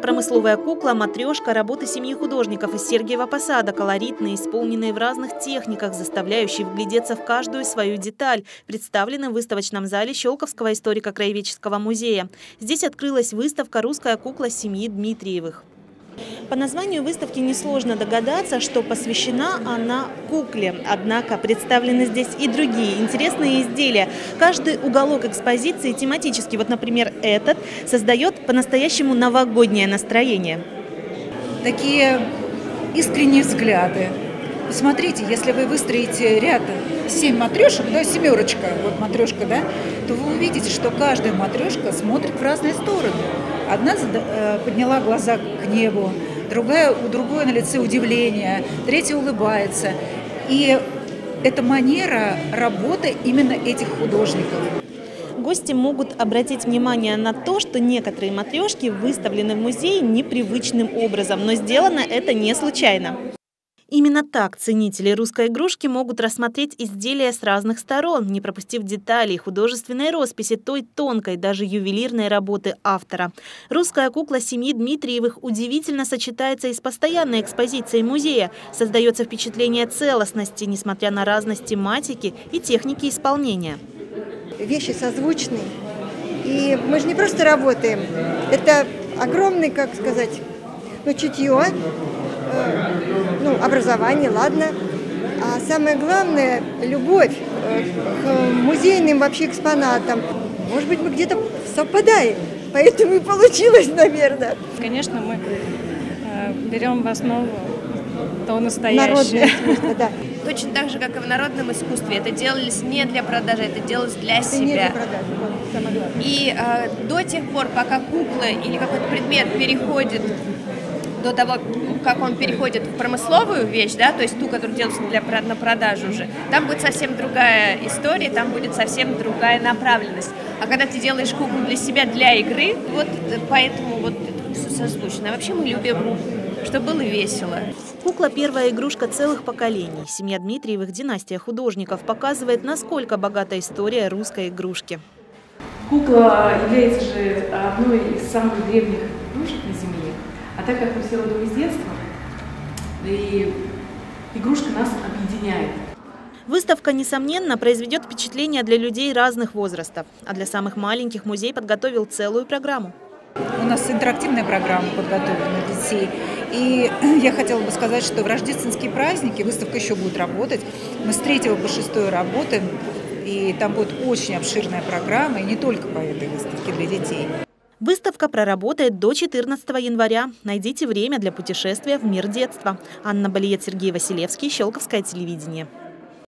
Промысловая кукла, матрешка, работы семьи художников из Сергиева Посада, колоритные, исполненные в разных техниках, заставляющие вглядеться в каждую свою деталь, представлены в выставочном зале Щелковского историко-краеведческого музея. Здесь открылась выставка «Русская кукла семьи Дмитриевых». По названию выставки несложно догадаться, что посвящена она кукле. Однако представлены здесь и другие интересные изделия. Каждый уголок экспозиции тематический, вот, например, этот, создает по-настоящему новогоднее настроение. Такие искренние взгляды. Посмотрите, если вы выстроите ряд 7 матрешек, да, семерочка, вот матрешка, да, то вы увидите, что каждая матрешка смотрит в разные стороны. Одна подняла глаза к небу, у другой на лице удивление, третья улыбается. И это манера работы именно этих художников. Гости могут обратить внимание на то, что некоторые матрешки выставлены в музее непривычным образом, но сделано это не случайно. Именно так ценители русской игрушки могут рассмотреть изделия с разных сторон, не пропустив деталей, художественной росписи, той тонкой, даже ювелирной работы автора. Русская кукла семьи Дмитриевых удивительно сочетается и с постоянной экспозицией музея. Создается впечатление целостности, несмотря на разность тематики и техники исполнения. Вещи созвучны. И мы же не просто работаем. Это огромный, как сказать, чутье. Образование, ладно. А самое главное – любовь к музейным вообще экспонатам. Может быть, мы где-то совпадаем, поэтому и получилось, наверное. Конечно, мы берем в основу то настоящее. Народное искусство, да. Точно так же, как и в народном искусстве. Это делалось не для продажи, это делалось для себя. Не для продажи, вот, самое главное. И до тех пор, пока кукла или какой-то предмет переходит, до того, как он переходит в промысловую вещь, да, то есть ту, которая делается на продажу уже, там будет совсем другая история, там будет совсем другая направленность. А когда ты делаешь куклу для себя, для игры, вот поэтому вот это все созвучно. А вообще мы любим, чтобы было весело. Кукла – первая игрушка целых поколений. Семья Дмитриевых, династия художников, показывает, насколько богата история русской игрушки. Кукла является же одной из самых древних игрушек на Земле. А так как мы все родом из детства, и игрушка нас объединяет. Выставка, несомненно, произведет впечатление для людей разных возрастов. А для самых маленьких музей подготовил целую программу. У нас интерактивная программа подготовлена для детей. И я хотела бы сказать, что в рождественские праздники выставка еще будет работать. Мы с 3 по 6 работаем, и там будет очень обширная программа, и не только по этой выставке для детей. Выставка проработает до 14 января. Найдите время для путешествия в мир детства. Анна Балиет, Сергей Василевский, Щелковское телевидение.